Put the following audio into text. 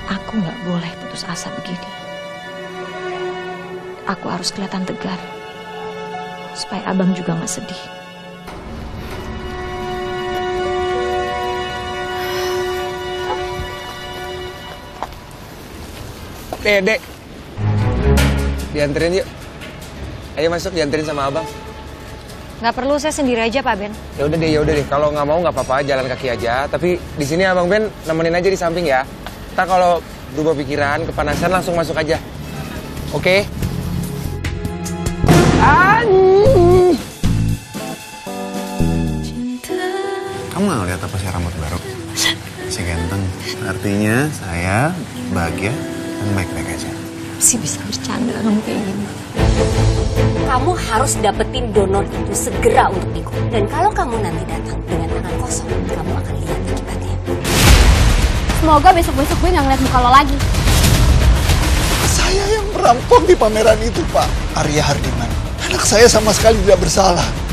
Aku nggak boleh putus asa begini. Aku harus kelihatan tegar, supaya abang juga nggak sedih. Dek, dianterin yuk. Ayo masuk, dianterin sama abang. Nggak perlu, saya sendiri aja Pak Ben. Ya udah deh. Kalau nggak mau nggak apa-apa, jalan kaki aja. Tapi di sini abang Ben nemenin aja di samping ya. Ntar kalau berubah pikiran, kepanasan langsung masuk aja. Oke? Kamu nggak ngeliat apa sih rambut baru? Si ganteng. Artinya saya bahagia dan baik-baik aja. Sih bisa bercanda kamu kayak gini. Kamu harus dapetin donor itu segera untuk Niko. Dan kalau kamu nanti datang dengan tangan kosong, kamu akan lihat akibatnya. Semoga besok-besok gue nggak ngeliat muka lo lagi. Saya yang merampok di pameran itu, Pak. Arya Hardiman. Anak saya sama sekali tidak bersalah.